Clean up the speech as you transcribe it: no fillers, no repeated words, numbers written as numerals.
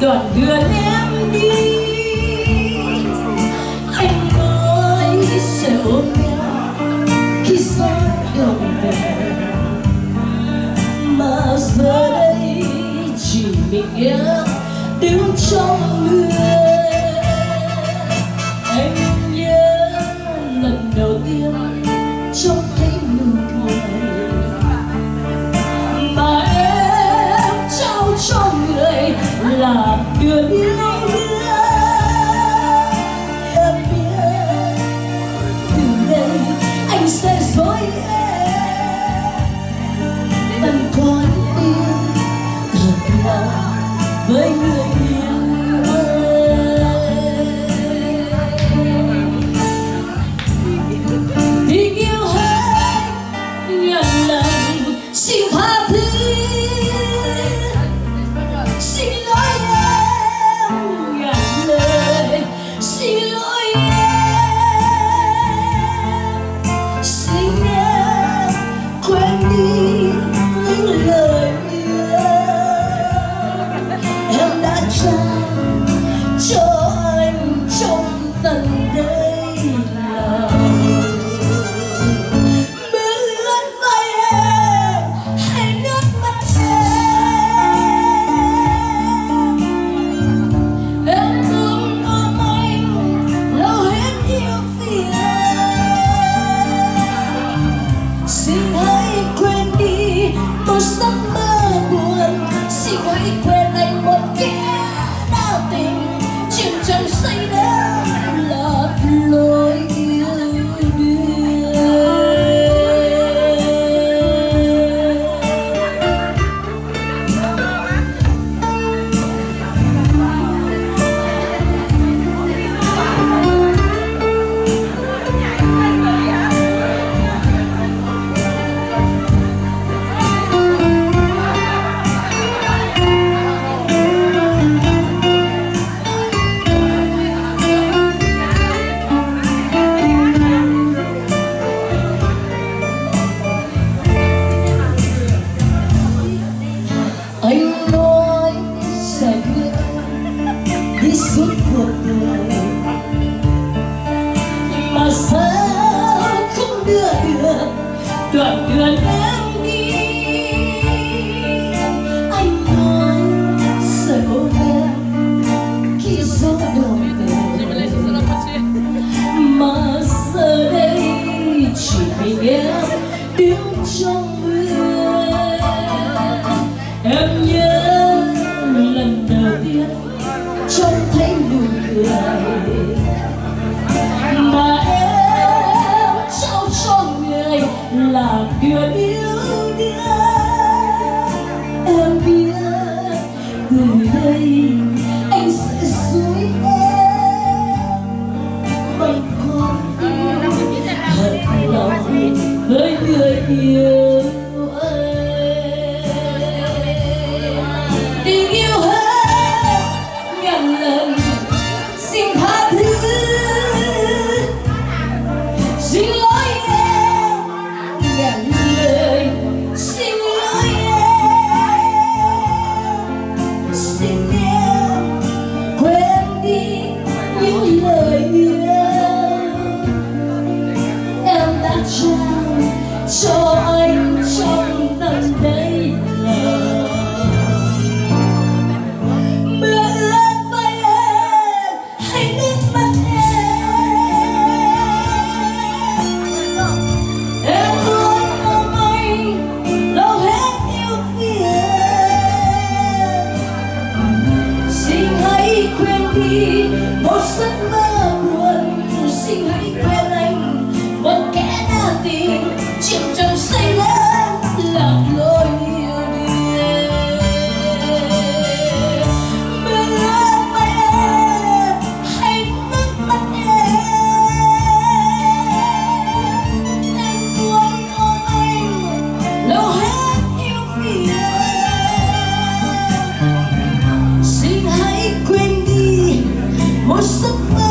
đoạn đường em đi. Anh nói sẽ ôm nhau khi gió đông về, mà giờ đây chỉ mình em đứng trong mưa. Anh nhớ lần đầu tiên trông thấy nụ cười mà em trao cho người là đường yêu thương. Em biết từ đây anh sẽ dối em, anh con tim thật lòng với người yêu. Tình yêu hết nhận lần xin tha thứ, xin lỗi em ngàn lời, xin lỗi em, xin em quên đi những lời yêu em đã trao cho anh trong tận đây lòng. Giấc mơ buồn, xin hãy quên anh một kẻ đa tình, chìm trong say đắm lạc lối yêu đương. Anh nói sẽ đưa đi suốt cuộc đời, mà sao không đưa được đoạn đường em đi. Anh nói sẽ ôm em khi gió đông về, mà giờ đây chỉ mình em đứng trong mưa. Em nhớ lần đầu tiên trông thấy nụ cười mà em trao cho người là đường yêu đương. Em biết từ đây anh sẽ dối em bằng con tim thật lòng với người yêu. Tình yêu hết ngàn lần xin tha thứ, xin lỗi em ngàn lời, xin lỗi em, xin em quên đi những lời yêu em đã trao cho anh trong tận đây lòng. Một giấc mơ buồn, xin hãy quên anh một kẻ đa tình, chìm trong say đắm lạc lối yêu đương. Mưa ướt vai em hay nước mắt em muốn ôm anh lâu hết yêu phiền. Xin hãy quên đi một giấc mơ